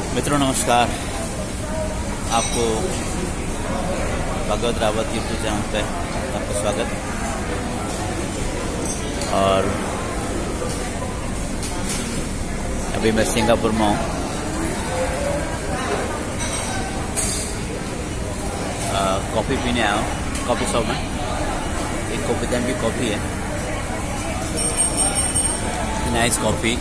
मित्रों नमस्कार। आपको भगवत रावत यूट्यूब चैनल पे आपका स्वागत। और अभी मैं सिंगापुर में हूँ। कॉफ़ी पीने आया हूँ कॉफ़ी शॉप में। एक कॉपीदान की कॉफ़ी है, नाइस कॉफ़ी।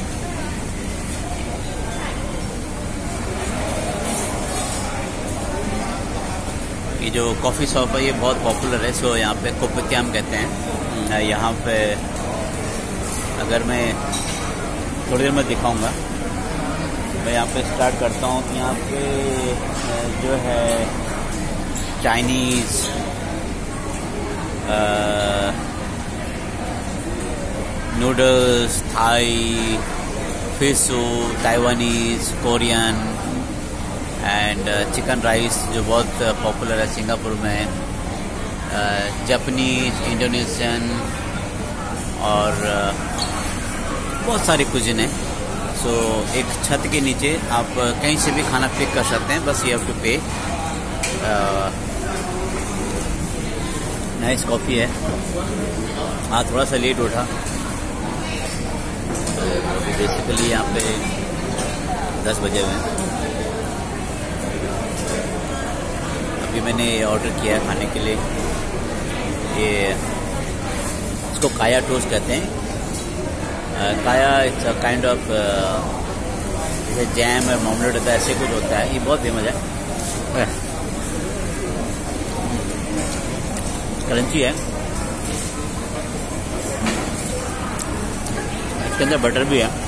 ये जो कॉफ़ी शॉप है ये बहुत पॉपुलर है। सो यहाँ पे कोपतियाम कहते हैं। यहाँ पे अगर मैं थोड़ी देर में दिखाऊंगा। मैं यहाँ पे स्टार्ट करता हूँ। यहाँ पे जो है Chinese, noodles, Thai, fish, Taiwanese, Korean and chicken rice जो बहुत पॉपुलर है सिंगापुर में, जापानीज, इंडोनेशियन और बहुत सारी कुजिन है। सो एक छत के नीचे आप कहीं से भी खाना पिक कर सकते हैं, बस you have to pay. Nice coffee है। हाँ, थोड़ा सा लेट उठा तो बेसिकली यहाँ पे 10 बजे हुए हैं। अभी मैंने ऑर्डर किया है खाने के लिए। ये इसको काया टोस्ट कहते हैं। Kaya it's a kind of जैसे जैम और मामलेट होता है, ऐसे कुछ होता है। ये बहुत फेमस है, क्रंची है। इसके अंदर बटर भी है।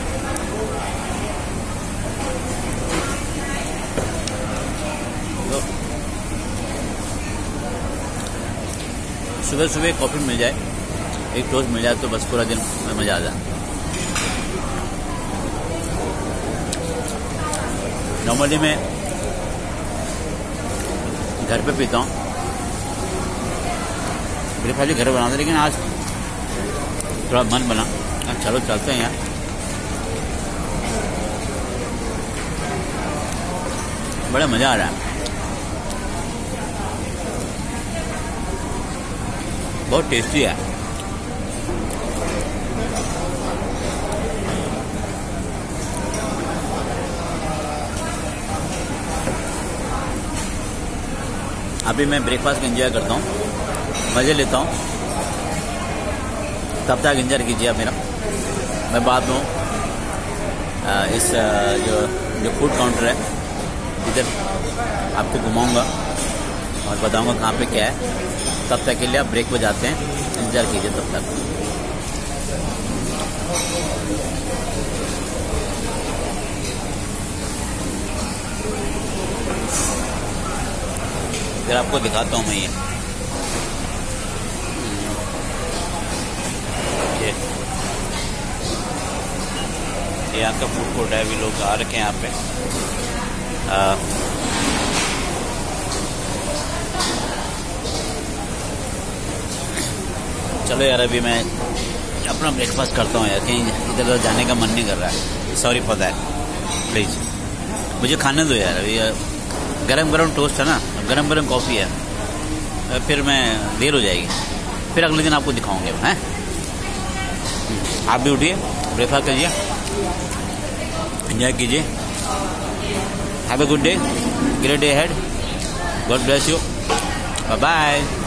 सुबह सुबह कॉफ़ी मिल जाए, एक टोस्ट मिल जाए तो बस पूरा दिन में मज़ा आ जाए। नॉर्मली मैं घर पे पीता हूँ, ब्रेकफास्ट घर बनाते, लेकिन आज थोड़ा मन बना चलो चलते हैं यार। बड़ा मज़ा आ रहा है, बहुत टेस्टी है। अभी मैं ब्रेकफास्ट एंजॉय करता हूँ, मज़े लेता हूँ। तब तक एंजॉय कीजिए आप मेरा। मैं बाद में इस जो फूड काउंटर है इधर आपको घुमाऊँगा और बताऊँगा कहाँ पे क्या है। तब तक के लिए आप ब्रेक पे जाते हैं, इंतजार कीजिए तब तक। फिर आपको दिखाता हूँ मैं ये यहाँ का फूड कोर्ट है। अभी लोग आ रखे हैं यहाँ पे। चलो यार, अभी मैं अपना ब्रेकफास्ट करता हूँ यार। कहीं इधर उधर जाने का मन नहीं कर रहा है। सॉरी फॉर दैट, प्लीज़ मुझे खाने दो यार। अभी गरम गरम टोस्ट है ना, गरम गरम कॉफ़ी है, फिर मैं देर हो जाएगी। फिर अगले दिन आपको दिखाऊंगे हैं। आप भी उठिए, ब्रेकफास्ट करिए, एंजॉय कीजिए। Have a good day, great day ahead. God bless you, bye bye.